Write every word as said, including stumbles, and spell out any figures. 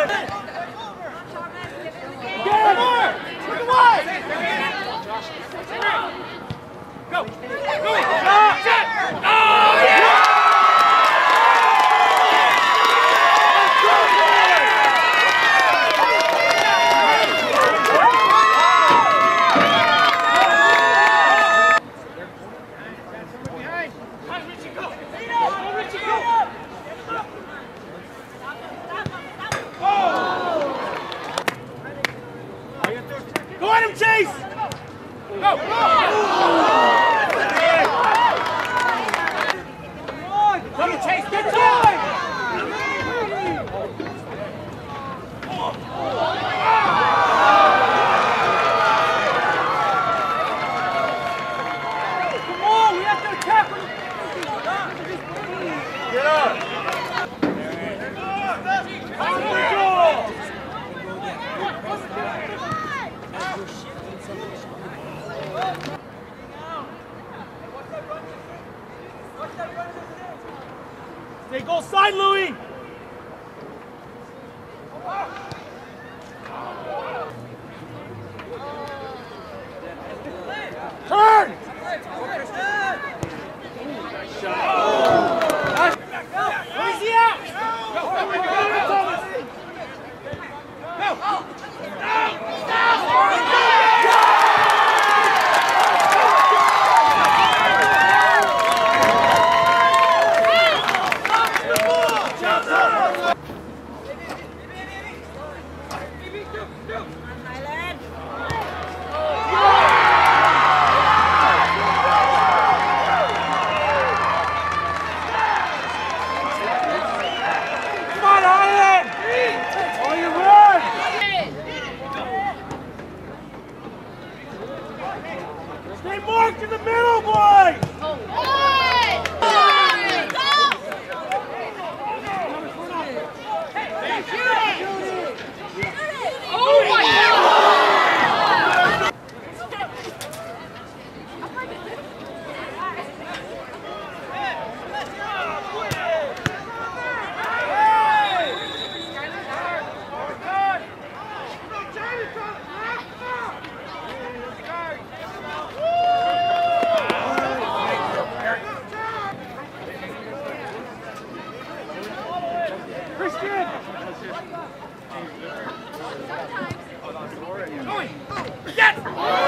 Go at him, Chase! Go! Come on, Chase, get time! Come on, we have to attack him! Get up! Stay goal side, Louis! Turn! Nice shot. Where's he at? Go, go, go, Thomas! Go! Stay marked in the middle, boys! Oh, hey! Go! Hey, shoot it! Oh my God! Christian! Yes!